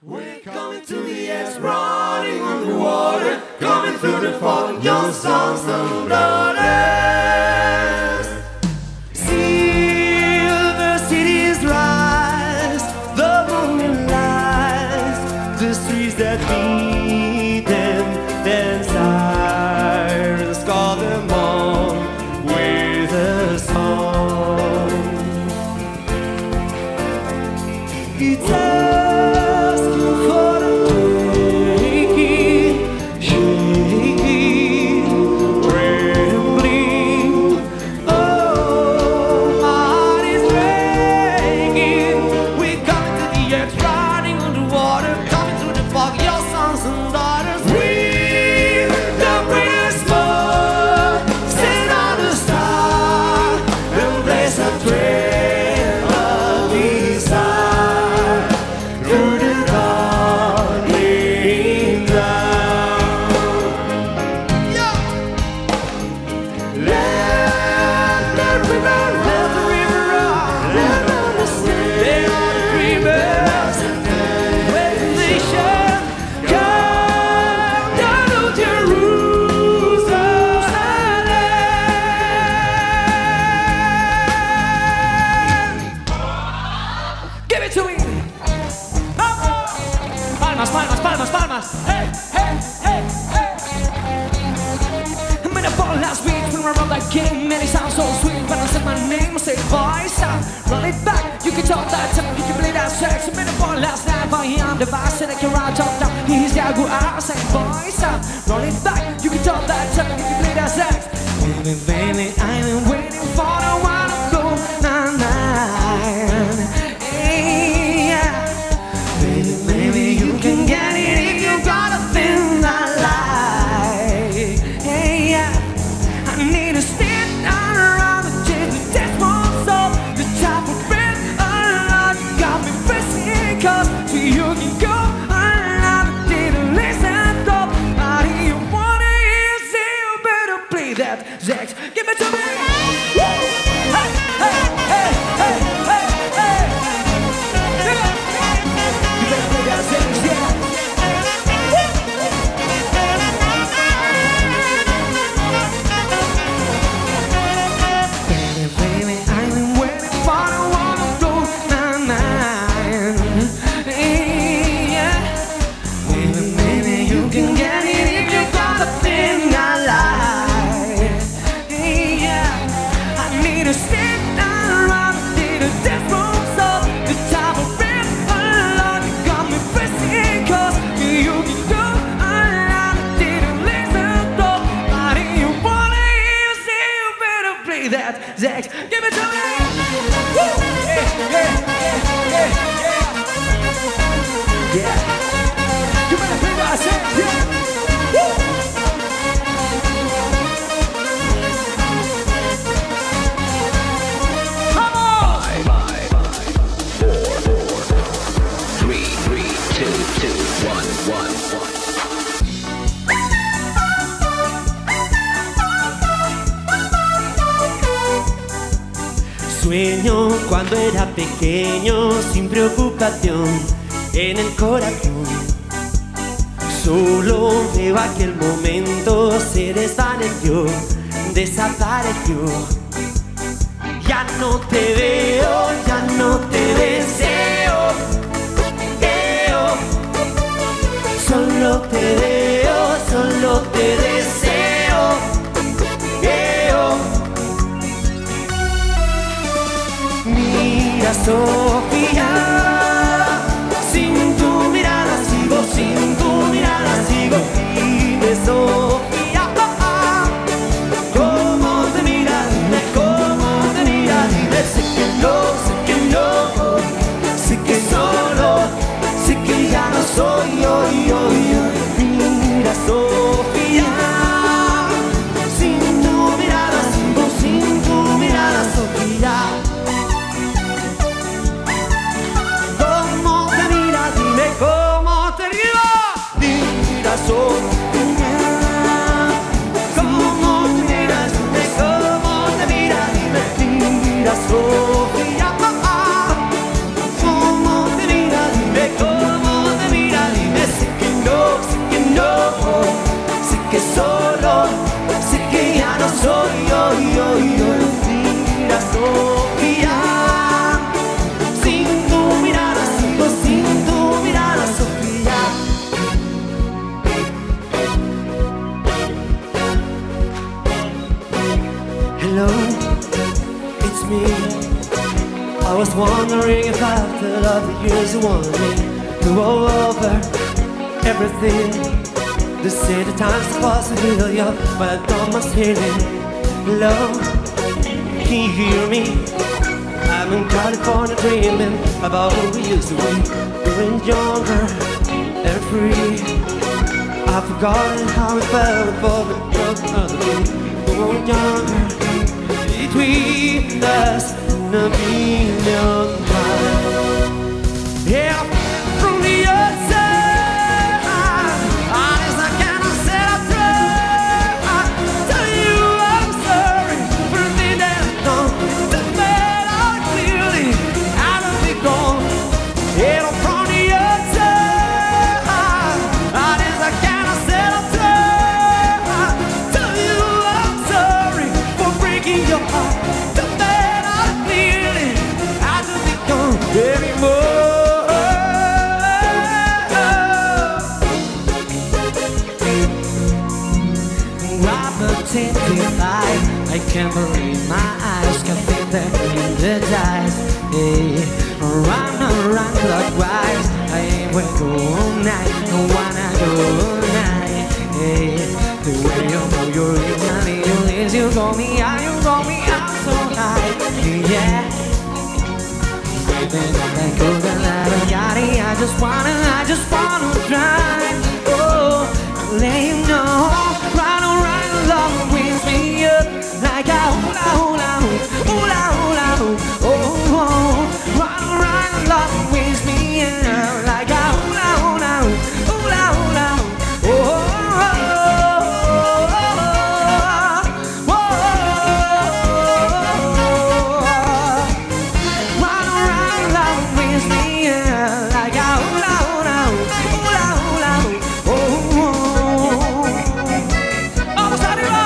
We're coming to the edge, running underwater, coming through the fog, young sons and daughters. Silver cities rise, the moon lies, the streets that feed them, then sirens call them on with a song. It's palmas, palmas, palmas. Hey, hey, hey, hey. I'm in a ball last week when I run that game. And it sounds so sweet when I said my name. I say, boys, run it back. You can talk that time, you can play that sex. I'm in a ball last night, but I'm the boss. And I can ride top down. He's Jaguar. I say, boys, run it back. You can talk that time, you can play that sex. Baby, baby, I've been waiting for a while to go. Hey, yeah. Baby, baby, you can get it if you got a thing I like. Hey, yeah. I need to stand around and change the dance more so the top of it. You got me pressing cause so you can go around and didn't listen to. How do you wanna hear? Say you better play that Zax. Give it to me. Woo! Hey, hey, hey, hey, hey, hey. You better play that Zax, yeah. Baby, baby, I've been waiting for the one to blow my mind. Yeah. Baby, baby, you can get it if you got the thing I like. Yeah. I need to sit around, need a death row, so the time of it alone. You got me pressing cause you can go around, didn't listen to. How do you wanna hear? Say you better play that Zax. Give it to me. Woo! Yeah, yeah, yeah, yeah, yeah. You better play that Zax, yeah. Woo! Come on! 5, 4, 3, 2, 1, 1. Sueño cuando era pequeño, sin preocupación en el corazón. Solo veo aquel momento, se desvaneció, desapareció. Ya no te veo, ya no te deseo, veo. Solo te veo, solo te deseo, veo. Mira, Sofía, sin tu mirada sigo, sin tu mirada sigo. Dime, Sofía, cómo te mira, dime cómo te mira. Dime, sé que no, sé que solo, sé que ya no soy yo. Mira, Sofía, sin tu mirada sigo, sin tu mirada, Sofía. wondering if after all the years you want me to go over everything. They say the time's supposed to heal you, but I don't must healing. Love, can you hear me? I'm in California dreaming about who we used to be. We're younger and free. I've forgotten how it felt before we broke other people. We were younger, between us and a million miles. Yeah, from the outside, honest, I cannot say I try. Tell you I'm sorry for the thing that I've done. That made out clearly out of it gone. Yeah, from the outside, honest, I cannot say I try. Tell you I'm sorry for breaking your heart. That made out clearly out of it gone anymore. I can't believe my eyes, can feel that in the dice. Hey, round and round clockwise, I ain't wake all night, don't wanna go all night. Hey, the way you move your lips and your lips, you got me out so high. Yeah, baby, like golden Lamborghini, I just wanna drive. Oh, let you know, ride on, love wins me up like a hula hula hoop, hula hula hoop. Oh, oh, ride on, love wins me up like a hula hula hoop, hula hula hoop. Oh, oh, oh, oh, oh. Ride on, love wins me up like a hula hula hoop, hula hula hoop. Oh, oh. Vamos arriba.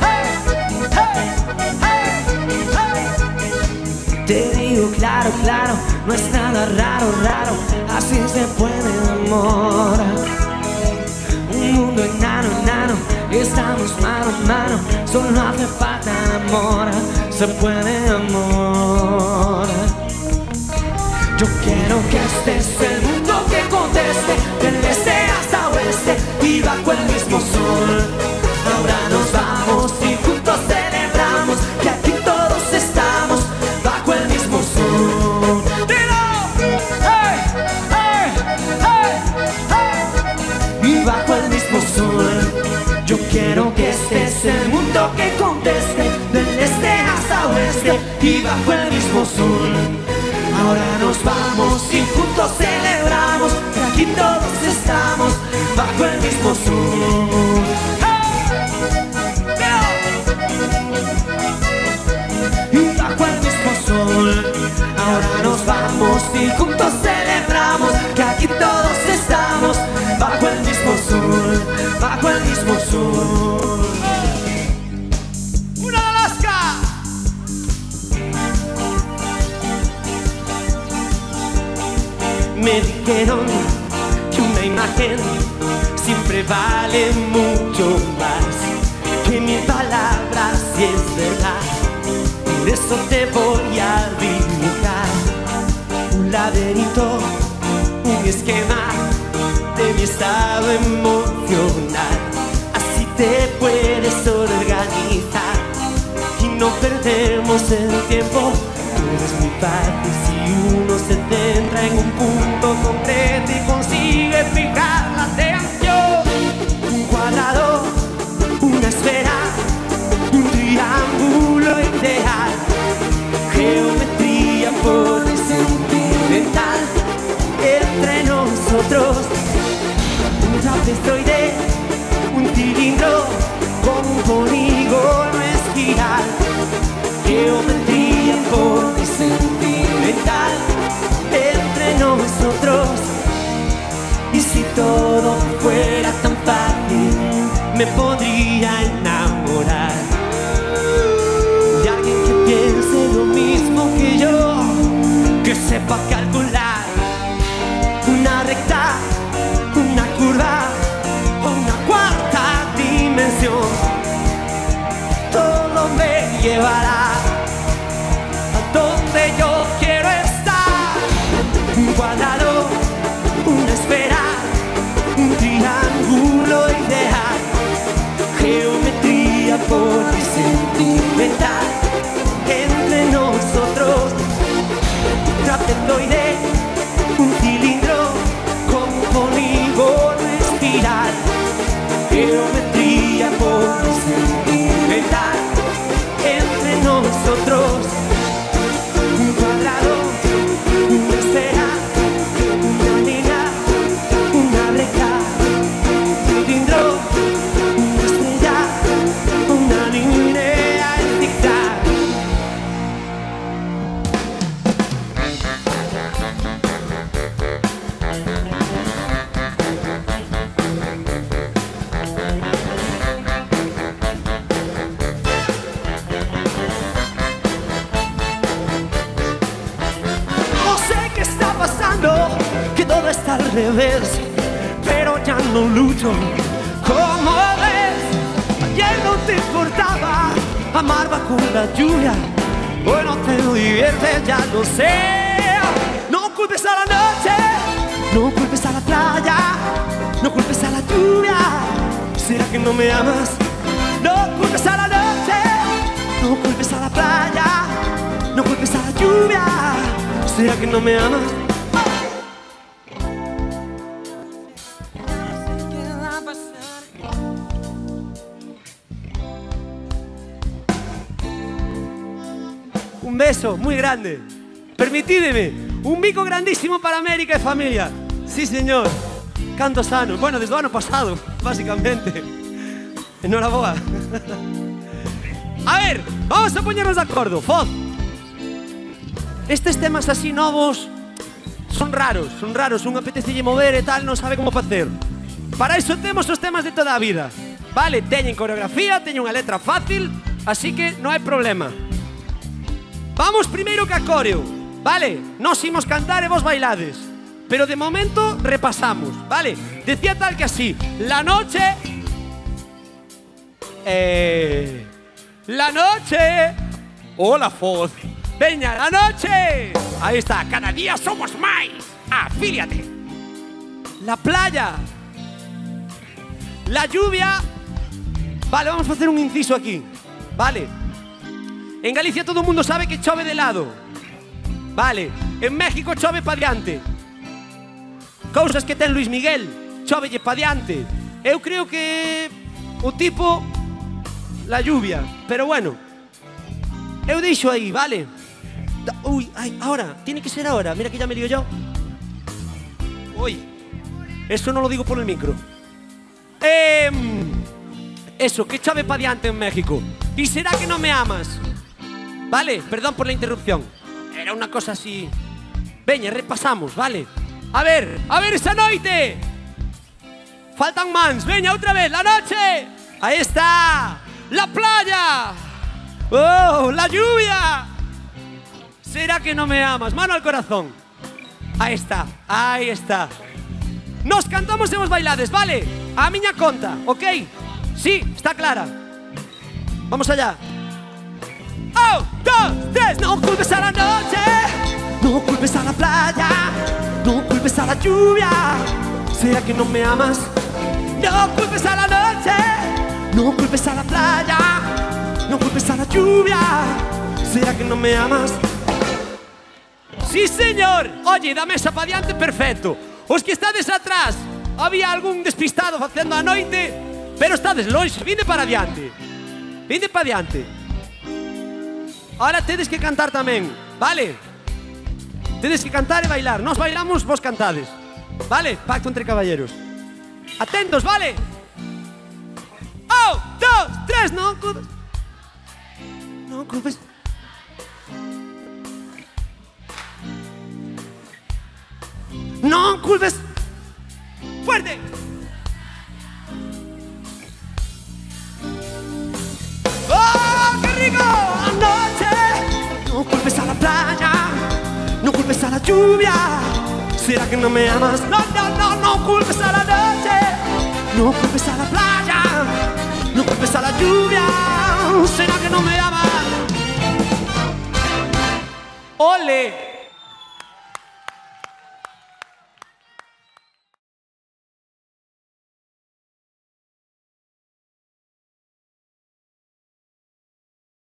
Te digo claro, claro, no es nada raro, raro, así se puede enamorar. Un mundo enano, enano, estamos mano a mano, solo hace falta amor, se puede amor. Yo quiero que este es el mundo que conteste, del este hasta oeste y bajo el mismo sol. Ahora nos vamos y juntos celebramos que aquí todos estamos bajo el mismo sol. ¡Dilo! ¡Hey! ¡Hey! ¡Hey! ¡Hey! Y bajo el mismo sol. Yo quiero que este es el mundo que conteste, del este hasta oeste y bajo el mismo sol. Ahora nos vamos y juntos celebramos que aquí todos estamos bajo el mismo sol. Y bajo el mismo sol. Ahora nos vamos y juntos celebramos que aquí todos estamos bajo el mismo sol, bajo el mismo sol. ¡Una Alaska! Me dijeron que una imagen siempre vale mucho más que mil palabras, si es verdad. Por eso te voy a dibujar un laberinto, un esquema de mi estado emocional. Así te puedes organizar y no perdemos el tiempo. Es muy fácil si uno se centra en un punto concreto y consigue fijar la atención. Un cuadrado, una esfera, un triángulo ideal, geometría por sentimental entre nosotros. Un trapezoide, un cilindro con un polígono espiral, geometría por sentimental entre nosotros. Y si todo fuera tan fácil, me podría enamorar de alguien que piense lo mismo que yo, que sepa calcular una recta, una curva o una cuarta dimensión. Todo me llevará a donde yo quiero estar. al revés, pero ya no lucho. Como ves, ayer no te importaba amar bajo la lluvia. Hoy no te diviertes, ya lo sé. No culpes a la noche, no culpes a la playa, no culpes a la lluvia. ¿Será que no me amas? No culpes a la noche, no culpes a la playa, no culpes a la lluvia. ¿Será que no me amas? Un beso muy grande. Permitidme, un bico grandísimo para América y familia. Sí, señor. Canto sano. Bueno, desde o ano pasado, básicamente. Enhoraboa. A ver, vamos a poñernos de acordo. Foz. Estes temas así novos son raros. Un apetecille mover e tal, non sabe como facer. Para iso temos os temas de toda a vida. Vale, teñen coreografía, teñen unha letra fácil, así que non hai problema. Vamos primeiro ca coreo, vale? Nos imos cantar e vos bailades. Pero de momento repasamos, vale? Decía tal que así: la noche... La noche... Hola, Foz. Veña, la noche. Ahí está, cada día somos máis. Afíliate. La playa. La lluvia. Vale, vamos a hacer un inciso aquí. Vale. En Galicia todo o mundo sabe que chove de lado. Vale. En México chove pa diante. Cousas que ten Luis Miguel, chovelle pa diante. Eu creo que o tipo, la lluvia. Pero bueno, eu deixo aí, vale? Uy, ay, ahora, tiene que ser ahora. Mira que ya me lío yo. Uy, eso no lo digo por el micro. Eso, que chove pa diante en México. ¿Y será que no me amas? Vale, perdón por la interrupción. Era una cosa así. Veña, repasamos, vale? A ver esa noite. Faltan mans, veña, outra vez, la noche. Ahí está. La playa. Oh, la lluvia. ¿Será que no me amas? Mano al corazón. Ahí está, ahí está. Nos cantamos e vos bailades, vale? A miña conta, ok? Sí, está clara. Vamos allá. 1, 2, 3. No culpes a la noche, no culpes a la playa, no culpes a la lluvia. ¿Será que no me amas? No culpes a la noche, no culpes a la playa, no culpes a la lluvia. ¿Será que no me amas? Sí, señor. Oye, da mesa pa diante, perfecto. Os que estades atrás, había algún despistado facendo a noite, pero estades longe, vinde para diante. Vinde para diante. Ahora tedes que cantar tamén, vale? Tedes que cantar e bailar. Nos bailamos, vos cantades. Vale? Pacto entre caballeros. Atentos, vale? 1, 2, 3. No culpes. No culpes. No culpes. Fuerte. ¡Oh, qué rico! Anoche. No culpes a la playa, no culpes a la lluvia. ¿Será que no me amas? No, no, no, no culpes a la noche, no culpes a la playa, no culpes a la lluvia. ¿Será que no me amas? ¡Ole!